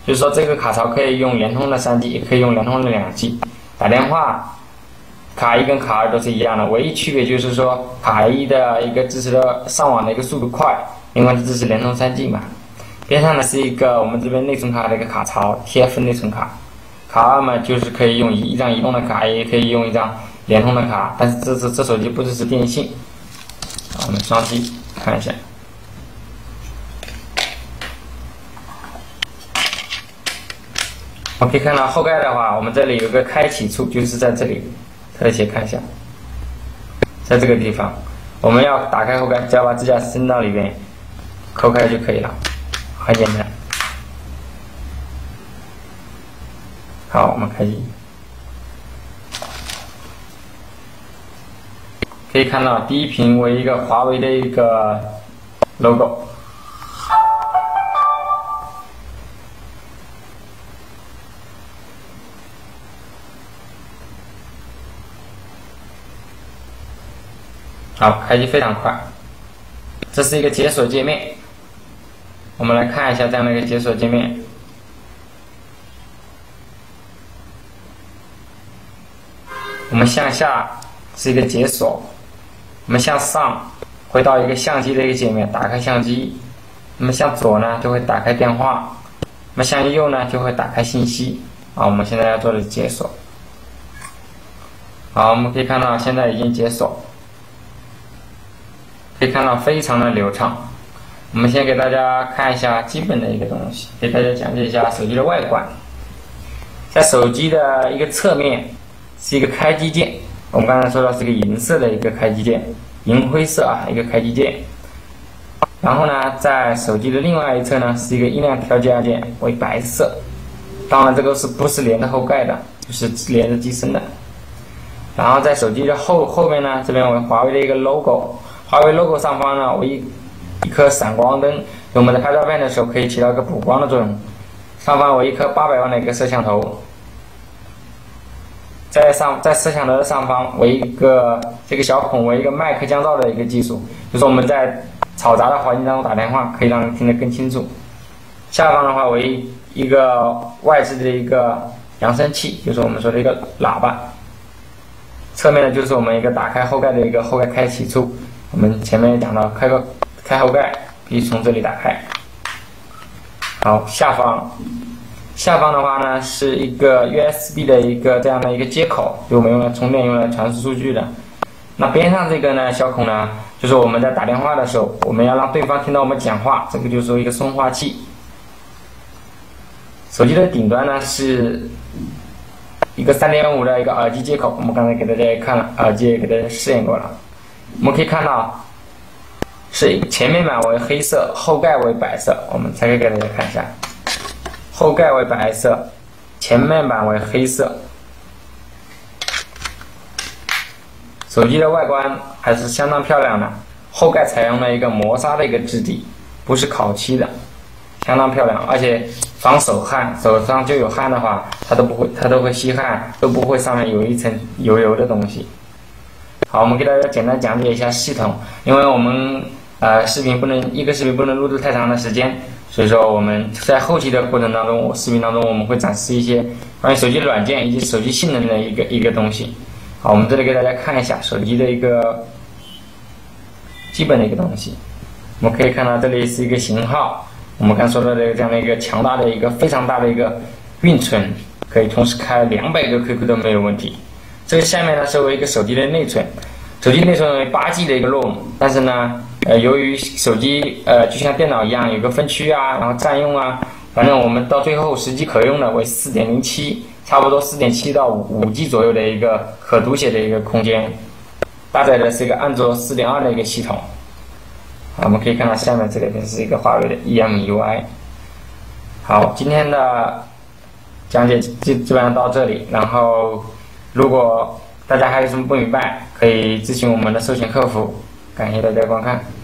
就是说这个卡槽可以用联通的3G，也可以用联通的2G。打电话，卡1跟卡2都是一样的，唯一区别就是说卡1的一个支持的上网的一个速度快，因为支持联通3G 嘛。边上呢是一个我们这边内存卡的一个卡槽 ，TF 内存卡。卡2嘛就是可以用一张移动的卡，也可以用一张联通的卡，但是这手机不支持电信。我们双击看一下。我们可以看到后盖的话，我们这里有个开启处，就是在这里，特写看一下，在这个地方，我们要打开后盖，只要把支架伸到里边，扣开就可以了，很简单。好，我们开机，可以看到第一屏为一个华为的一个 logo。好，开机非常快。这是一个解锁界面，我们来看一下这样的一个解锁界面。我们向下是一个解锁，我们向上回到一个相机的一个界面，打开相机。那么向左呢就会打开电话，那么向右呢就会打开信息。好，我们现在要做的解锁。好，我们可以看到现在已经解锁。可以看到非常的流畅。我们先给大家看一下基本的一个东西，给大家讲解一下手机的外观。在手机的一个侧面是一个开机键，我们刚才说到是个银色的一个开机键，银灰色啊一个开机键。然后呢，在手机的另外一侧呢是一个音量调节按键，为白色。当然这个不是连着后盖的，就是连着机身的。然后在手机的后面呢，这边为华为的一个 logo。华为 logo 上方呢为一颗闪光灯，我们在拍照片的时候可以起到一个补光的作用。上方为一颗800万的一个摄像头，在摄像头的上方为一个这个小孔为一个麦克降噪的一个技术，就是我们在嘈杂的环境当中打电话可以让人听得更清楚。下方的话为一个外置的一个扬声器，就是我们说的一个喇叭。侧面呢就是我们一个打开后盖的一个后盖开启处。我们前面讲到开后盖必须从这里打开。好，下方的话呢是一个 USB 的一个这样的一个接口，就我们用来充电用来传输数据的。那边上这个呢小孔呢，就是我们在打电话的时候，我们要让对方听到我们讲话，这个就是一个送话器。手机的顶端呢是一个3.5的一个耳机接口，我们刚才给大家看了，耳机也给大家试验过了。我们可以看到，是前面板为黑色，后盖为白色。我们拆开给大家看一下，后盖为白色，前面板为黑色。手机的外观还是相当漂亮的，后盖采用了一个磨砂的一个质地，不是烤漆的，相当漂亮，而且防手汗，手上就有汗的话，它都会吸汗，都不会上面有一层油的东西。好，我们给大家简单讲解一下系统，因为我们一个视频不能录制太长的时间，所以说我们在后期的过程当中，视频当中我们会展示一些关于手机软件以及手机性能的一个东西。好，我们这里给大家看一下手机的一个基本的一个东西。我们可以看到这里是一个型号，我们刚说到的这样的一个强大的一个非常大的一个运存，可以同时开200个 QQ 都没有问题。这个下面呢是为一个手机的内存，手机内存为8G 的一个 ROM， 但是呢，由于手机就像电脑一样有个分区啊，然后占用啊，反正我们到最后实际可用的为 4.07， 差不多 4.7 到 5G 左右的一个可读写的一个空间，搭载的是一个安卓 4.2 的一个系统。好，我们可以看到下面这里是一个华为的 EMUI。好，今天的讲解基本上到这里，然后如果大家还有什么不明白，可以咨询我们的授权客服。感谢大家观看。